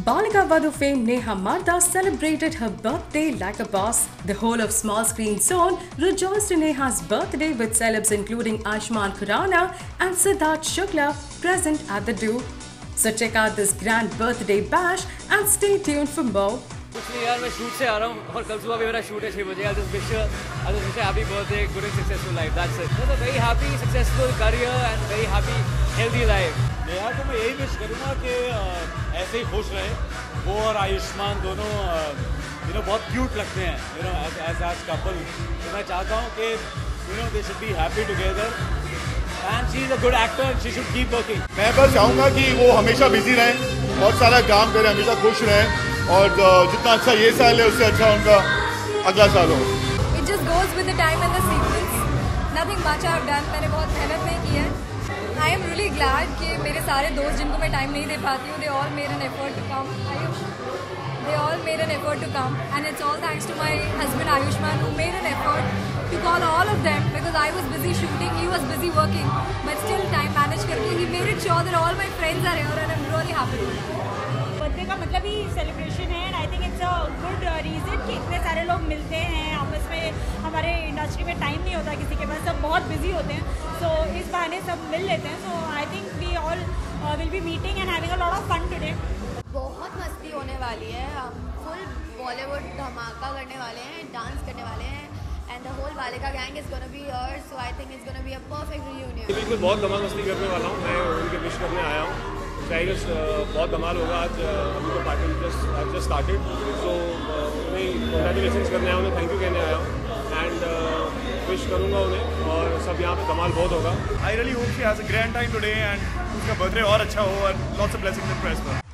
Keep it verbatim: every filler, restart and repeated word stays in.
Balika Vadu fame Neha Marda celebrated her birthday like a boss. The whole of Small Screen Zone rejoiced in Neha's birthday with celebs including Ayushmann Khurrana and Siddharth Shukla present at the do. So check out this grand birthday bash and stay tuned for more. कुछ नहीं यार, मैं shoot से आ रहा हूँ और कल सुबह भी मेरा शूट है छः बजे. I'll just wish you, I'll just wish you happy birthday, good and successful life. That's it. It's a very happy, successful career and very happy, healthy life. Neha को मैं यही विश करूँगा कि ऐसे ही खुश रहे. वो और आयुष्मान दोनों यू नो बहुत क्यूट लगते हैं you know as as as couple. तो मैं चाहता हूँ कि you know they should be happy together and she is a good actor, she should keep working. मैं बस चाहूँगा कि वो हमेशा बिजी रहें, बहुत सारा काम करें, हमेशा खुश रहें और जितना अच्छा ये साल है उससे अच्छा उनका अगला साल हो. It just goes with the time and the sequence. Nothing much I've done. मैंने बहुत मेहनत नहीं की है. I am really glad कि मेरे सारे दोस्त जिनको मैं टाइम नहीं दे पाती हूँ, they all made an effort to come. Ayush, they all made an effort to come, and it's all thanks to my husband Ayushmann who made an effort to call all of them because I was busy shooting, he was busy working, but still time managed करके he made it sure that all my friends are here, and I'm really happy with that. Birthday का मतलब ही celebration है and I think it's a good reason कि इतने सारे लोग मिलते हैं आपस में. हमारे इंडस्ट्री में टाइम नहीं होता किसी के पास, सब बहुत बिजी होते हैं, सो so, इस बहाने सब मिल लेते हैं. So I think we all will be meeting and having a lot of fun today. बहुत मस्ती होने वाली है, हम फुल बॉलीवुड धमाका करने वाले हैं, डांस करने वाले हैं and the whole Balika gang is gonna be here. So I think it's gonna be a perfect reunion. बिल्कुल बहुत धमाल मस्ती करने वाला हूँ. मैं उनके विश करने आया हूँ. चाइल्ड बहुत धमाल होगा आज. अभी तो पार्टी जस्ट आज जस्ट स्टार्टेड, सो उन्हें कॉन्ग्रेचुलेशन करने आया, उन्हें थैंक यू कहने आया हूँ एंड विश करूँगा उन्हें और सब यहाँ पे धमाल बहुत होगा. I really hope she has a grand time today and उसका बर्थडे और अच्छा हो और lots of blessings and prayers.